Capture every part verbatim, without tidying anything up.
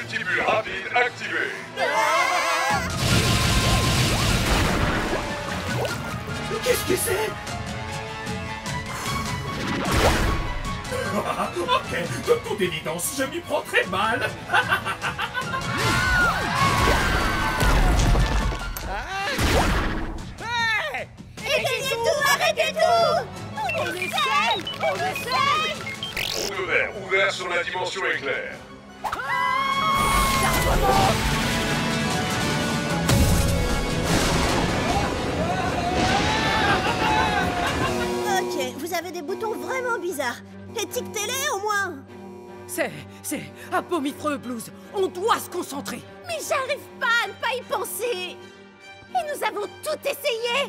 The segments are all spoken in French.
multibulle rapide activé. Qu'est-ce que c'est? Ok, de toute évidence, je m'y prends très mal. Hey! Éteignez tout, arrêtez tout! On essaye! On essaye! Trou de verre ouvert sur la dimension éclair. Ok, vous avez des boutons vraiment bizarres. Étiquetez-les au moins! C'est... c'est apomifreux, Blues. On doit se concentrer. Mais j'arrive pas à ne pas y penser! Et nous avons tout essayé!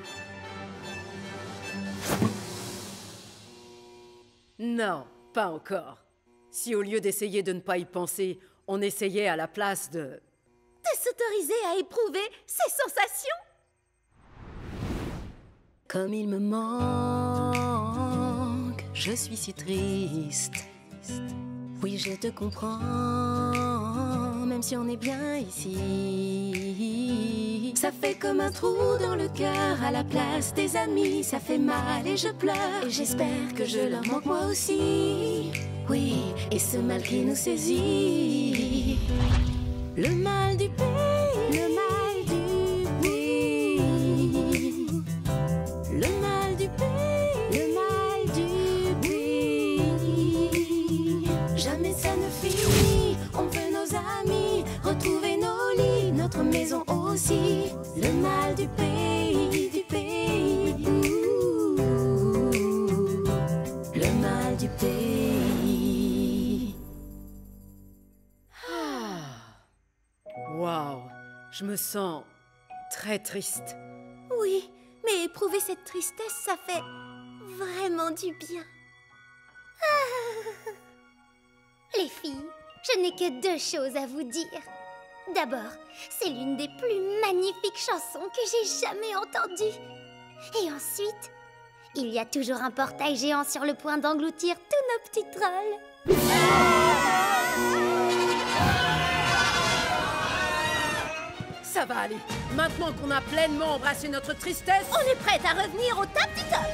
Non, pas encore. Si au lieu d'essayer de ne pas y penser, on essayait à la place de... De s'autoriser à éprouver ces sensations? Comme il me manque, je suis si triste. Oui, je te comprends, même si on est bien ici. Ça fait comme un trou dans le cœur à la place des amis. Ça fait mal et je pleure. Et j'espère que je leur manque moi aussi. Oui, et ce mal qui nous saisit. Le mal du pays, le mal du pays. Le mal du pays, le mal du pays. Jamais ça ne finit, on veut nos amis, retrouver nos lits, notre maison aussi. Le mal du pays, du pays. Ouh, le mal du pays. Waouh, je me sens très triste. Oui, mais éprouver cette tristesse, ça fait vraiment du bien. Ah. Les filles, je n'ai que deux choses à vous dire. D'abord, c'est l'une des plus magnifiques chansons que j'ai jamais entendues. Et ensuite, il y a toujours un portail géant sur le point d'engloutir tous nos petits trolls. Ça va aller. Maintenant qu'on a pleinement embrassé notre tristesse... On est prête à revenir au top du top.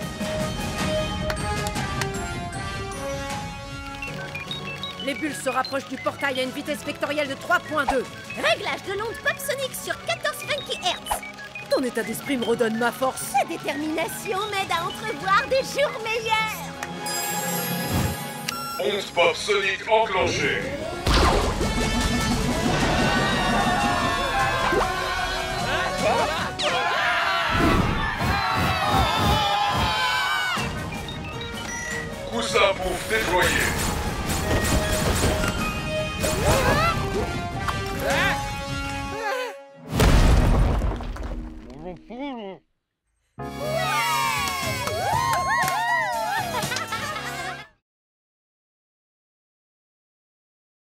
Les bulles se rapprochent du portail à une vitesse vectorielle de trois point deux. Réglage de l'onde pop sonique sur quatorze funky hertz. Ton état d'esprit me redonne ma force. Ta détermination m'aide à entrevoir des jours meilleurs. Onde pop sonique enclenchée. Coussin pouf déployé.